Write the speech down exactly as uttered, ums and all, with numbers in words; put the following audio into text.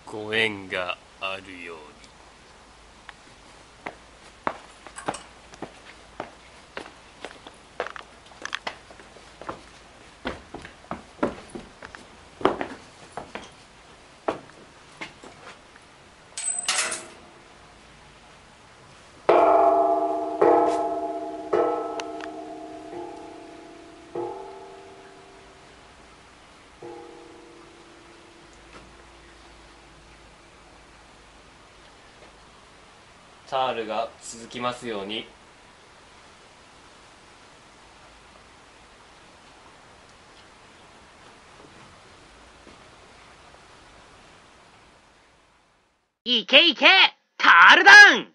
ご縁があるように。チャールが続きますように。 いけいけタールダン。